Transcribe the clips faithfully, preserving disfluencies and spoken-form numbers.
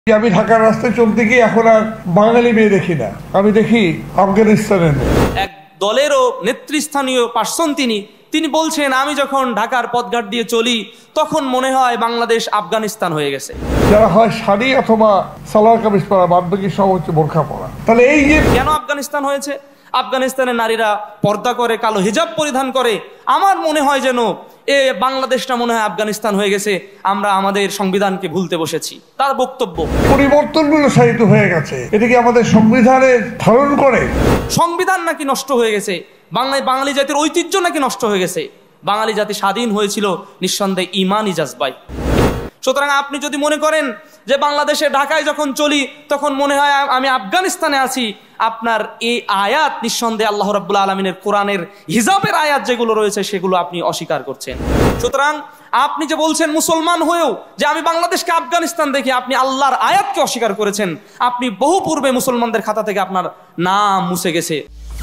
আমি ঢাকার রাস্তায় চলতে গিয়ে এখন আর বাঙালি মেয়ে দেখি না, আমি দেখি আফগানিস্তানের মেয়ে। এক দলেরও নেতৃস্থানীয় পার্সন তিনি তিনি বলছেন, আমি যখন ঢাকার পথঘাট দিয়ে চলি তখন মনে হয় বাংলাদেশ আফগানিস্তান হয়ে গেছে। যারা হয় শাড়ি অথবা সালোয়ার কামিজ পরা, বাদ বাকি সব হচ্ছে বোরখা পরা। তাহলে এই যে কেন আফগানিস্তান হয়েছে? আফগানিস্তানের নারীরা পর্দা করে, কালো হিজাব পরিধান করে। আমার মনে হয় যেন এ বাংলাদেশটা মনে হয় আফগানিস্তান হয়ে গেছে, আমরা আমাদের সংবিধানকে ভুলতে বসেছি। তার বক্তব্য, পরিবর্তনগুলো সাহিত্য হয়ে গেছে, এটা কি আমাদের সংবিধানের ধারণ করে? সংবিধান নাকি নষ্ট হয়ে গেছে, বাংলায় বাঙালি জাতির ঐতিহ্য নাকি নষ্ট হয়ে গেছে। বাঙালি জাতি স্বাধীন হয়েছিল নিঃসন্দেহে ইমানি জাজবায়। সুতরাং আপনি যদি মনে করেন যে বাংলাদেশে ঢাকায় যখন চলি তখন মনে হয় আমি আফগানিস্তানে আছি, আপনার এই আয়াত নিঃসন্দেহে আল্লাহ রাব্বুল আলামিনের কোরআনের হিজাবের আয়াত যেগুলো রয়েছে সেগুলো আপনি অস্বীকার করছেন। সুতরাং আপনি যে বলছেন মুসলমান হয়েও যে আমি বাংলাদেশকে আফগানিস্তান দেখি, আপনি আল্লাহর আয়াতকে অস্বীকার করেছেন। আপনি বহু পূর্বে মুসলমানদের খাতা থেকে আপনার নাম মুছে গেছে।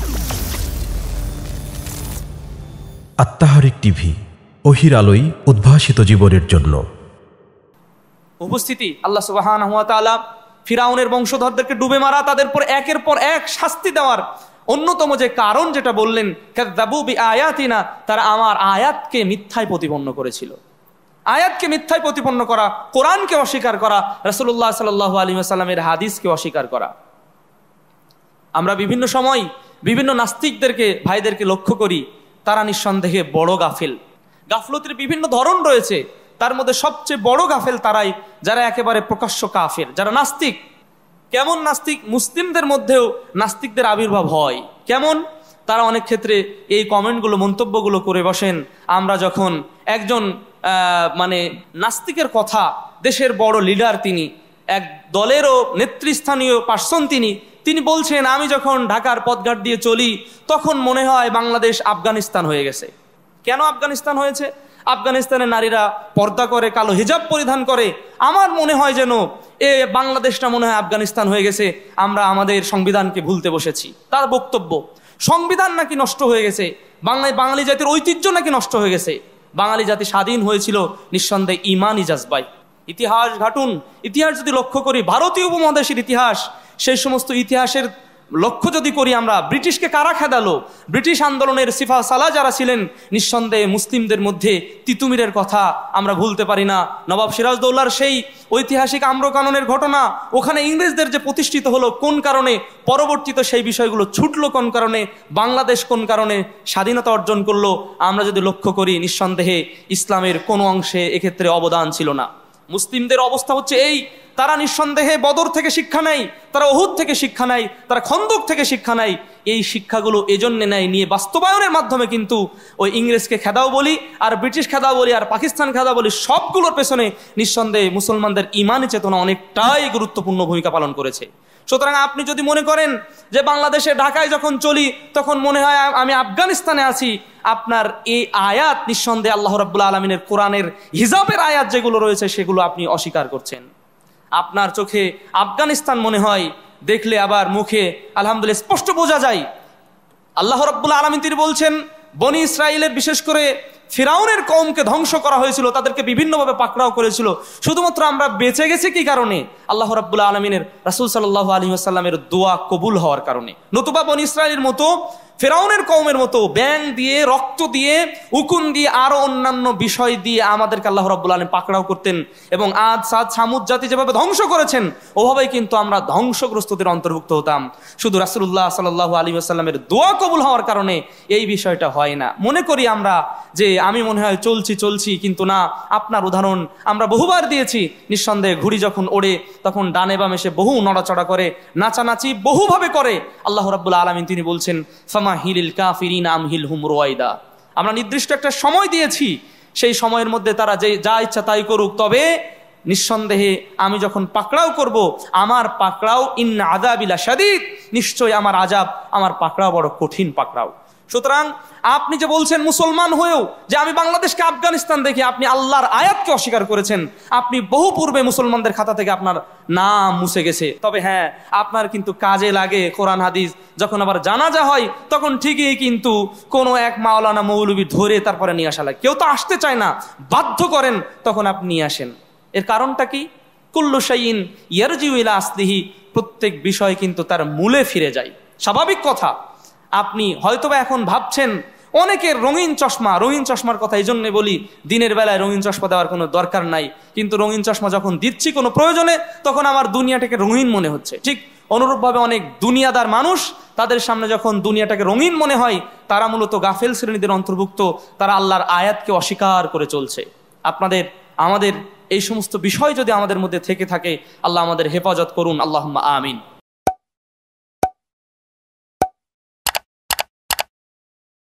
আত্মাহারিক টিভি, ওহির আলোয় উদ্ভাসিত জীবনের জন্য। উপস্থিতি, আল্লাহ সুবহানাহু ওয়া তাআলা ফিরাউনের বংশধরদেরকে ডুবে মারা, তাদের পর একের পর এক শাস্তি দেওয়ার অন্যতম যে কারণ যেটা বললেন, কাযযাবু বিআয়াতিনা, তারা আমার আয়াতকে মিথ্যায় প্রতিপন্ন করেছিল। আয়াতকে মিথ্যায় প্রতিপন্ন করা, কোরআনকে অস্বীকার করা, রাসূলুল্লাহ সাল্লাল্লাহু আলাইহি ওয়াসাল্লামের হাদিসকে অস্বীকার করা। আমরা বিভিন্ন সময় বিভিন্ন নাস্তিকদেরকে ভাইদেরকে লক্ষ্য করি, তারা নিঃসন্দেহে বড় গাফেল। গাফলতের বিভিন্ন ধরন রয়েছে, তার মধ্যে সবচেয়ে বড় গাফেল তারাই যারা একেবারে প্রকাশ্য কাফের, যারা নাস্তিক। কেমন নাস্তিক? মুসলিমদের মধ্যেও নাস্তিকদের আবির্ভাব হয়। কেমন? তারা অনেক ক্ষেত্রে এই কমেন্টগুলো, মন্তব্যগুলো করে বসেন, আমরা যখন একজন মানে নাস্তিকের কথা, দেশের বড় লিডার তিনি, এক দলেরও নেতৃস্থানীয় পার্সন তিনি তিনি বলছেন, আমি যখন ঢাকার পথঘাট দিয়ে চলি তখন মনে হয় বাংলাদেশ আফগানিস্তান হয়ে গেছে। কেন আফগানিস্তান হয়েছে? আফগানিস্তানের নারীরা পর্দা করে, কালো হিজাব পরিধান করে। আমার মনে হয় যেন এ বাংলাদেশটা মনে হয় আফগানিস্তান হয়ে গেছে, আমরা আমাদের সংবিধানকে ভুলতে বসেছি। তার বক্তব্য, সংবিধান নাকি নষ্ট হয়ে গেছে, বাংলায় বাঙালি জাতির ঐতিহ্য নাকি নষ্ট হয়ে গেছে। বাঙালি জাতি স্বাধীন হয়েছিল নিঃসন্দেহে ইমানি জাজবায়। ইতিহাস ঘাটুন, ইতিহাস যদি লক্ষ্য করি, ভারতীয় উপমহাদেশের ইতিহাস, সেই সমস্ত ইতিহাসের লক্ষ্য যদি করি আমরা, ব্রিটিশকে কারা খেদালো? ব্রিটিশ আন্দোলনের সিফা সালাহ যারা ছিলেন, নিঃসন্দেহে মুসলিমদের মধ্যে তিতুমিরের কথা আমরা ভুলতে পারি না। নবাব সিরাজদৌল্লার সেই ঐতিহাসিক আম্রকাননের ঘটনা, ওখানে ইংরেজদের যে প্রতিষ্ঠিত হলো কোন কারণে, পরবর্তীতে সেই বিষয়গুলো ছুটলো কোন কারণে, বাংলাদেশ কোন কারণে স্বাধীনতা অর্জন করলো, আমরা যদি লক্ষ্য করি নিঃসন্দেহে ইসলামের কোনো অংশে এক্ষেত্রে অবদান ছিল না। মুসলিমদের অবস্থা হচ্ছে এই, তারা নিঃসন্দেহে বদর থেকে শিক্ষা নেয়, তারা উহুদ থেকে শিক্ষা নেয়, তারা খন্দক থেকে শিক্ষা নেয়। এই শিক্ষাগুলো এজন্য নেয়, নিয়ে বাস্তবায়নের মাধ্যমে কিন্তু ওই ইংরেজকে খেদাও বলি, আর ব্রিটিশ খেদাও বলি, আর পাকিস্তান খেদাও বলি, সবগুলোর পেছনে নিঃসন্দেহে মুসলমানদের ইমানি চেতনা অনেকটাই গুরুত্বপূর্ণ ভূমিকা পালন করেছে। সুতরাং আপনি যদি মনে করেন যে বাংলাদেশে ঢাকায় যখন চলি তখন মনে হয় আমি আফগানিস্তানে আছি, আপনার এই আয়াত নিঃসন্দেহে আল্লাহ রাব্বুল আলামিনের কোরআনের হিজাবের আয়াত যেগুলো রয়েছে সেগুলো আপনি অস্বীকার করছেন। আপনার চোখে আফগানিস্তান মনে হয়, দেখলে আবার মুখে আলহামদুলিল্লাহ স্পষ্ট বোঝা যায়। আল্লাহ রাব্বুল আলামিন তিনি বলছেন, বনি ইসরাইলের বিশেষ করে ফিরাউনের কওমকে ধ্বংস করা হয়েছিল, তাদেরকে বিভিন্নভাবে পাকড়াও করেছিল। শুধুমাত্র আমরা বেঁচে গেছি কি কারণে? আল্লাহ রাব্বুল আলামিনের রাসূল সাল্লাল্লাহু আলাইহি ওয়াসাল্লামের দোয়া কবুল হওয়ার কারণে। নতুবা বনি ইসরাইলের মতো, ফিরাউনের কওমের মতো ব্যাং দিয়ে, রক্ত দিয়ে, উকুন দিয়ে, আরো অন্যান্য বিষয় দিয়ে আমাদেরকে আল্লাহ রাব্বুল আলামিন পাকড়াও করতেন। এবং আদ, সাদ, সামুদ জাতি যেভাবে ধ্বংস করেছেন, ওভাবেই কিন্তু আমরা ধ্বংসগ্রস্তদের অন্তর্ভুক্ত হতাম। শুধু রাসূলুল্লাহ সাল্লাল্লাহু আলাইহি ওয়াসাল্লামের দোয়া কবুল হওয়ার কারণে এই বিষয়টা হয় না। মনে করি আমরা যে আমি মনে হয় চলছি চলছি কিন্তু না। আপনার উদাহরণ আমরা বহুবার দিয়েছি। নিঃসন্দেহে ঘুড়ি যখন ওড়ে তখন ডানে বামে সে বহু নড়াচড়া করে, নাচানাচি বহুভাবে করে। আল্লাহ রাব্বুল আলামিন তিনি বলছেন, ফামাহিলিল কাফিরিনা আমহিলহুম রুয়াইদা। আমরা নির্দিষ্ট একটা সময় দিয়েছি, সেই সময়ের মধ্যে তারা যে যা ইচ্ছা তাই করুক, তবে নিঃসন্দেহে আমি যখন পাকড়াও করব, আমার পাকড়াও ইন্না আযাবিলা শাদীদ, নিশ্চয় আমার আযাব, আমার পাকড়াও বড় কঠিন পাকড়াও। সুতরাং আপনি যে বলছেন মুসলমান হয়েও যে আমি বাংলাদেশকে আফগানিস্তান দেখি, আপনি আল্লাহর আয়াতকে অস্বীকার করেছেন। আপনি বহু পূর্বে মুসলমানদের খাতা থেকে আপনার নাম মুছে গেছে। তবে হ্যাঁ, আপনার কিন্তু কাজে লাগে কোরআন হাদিস। যখন আবার জানাজা হয় তখন ঠিকই কিন্তু কোনো এক মাওলানা মৌলবি ধরে তারপরে নিয়ে আসা লাগে। কেউ তো আসতে চায় না, বাধ্য করেন, তখন আপনি নিয়ে আসেন। এর কারণটা কি? কুল্লু শাইইন ইয়ারজিউ ইলা আসলিহি, প্রত্যেক বিষয় কিন্তু তার মূলে ফিরে যায়। স্বাভাবিক কথা, আপনি হয়তোবা এখন ভাবছেন অনেকের রঙিন চশমা, রঙিন চশমার কথা এই জন্য বলি, দিনের বেলায় রঙিন চশমা দেওয়ার কোনো দরকার নাই, কিন্তু রঙিন চশমা যখন দিচ্ছি কোনো প্রয়োজনে তখন আমার দুনিয়াটাকে রঙিন মনে হচ্ছে। ঠিক অনুরূপভাবে অনেক দুনিয়াদার মানুষ, তাদের সামনে যখন দুনিয়াটাকে রঙিন মনে হয়, তারা মূলত গাফেল শ্রেণীদের অন্তর্ভুক্ত, তারা আল্লাহর আয়াতকে অস্বীকার করে চলছে। আপনাদের আমাদের এই সমস্ত বিষয় যদি আমাদের মধ্যে থেকে থাকে, আল্লাহ আমাদের হেফাজত করুন, আল্লাহুম্মা আমিন।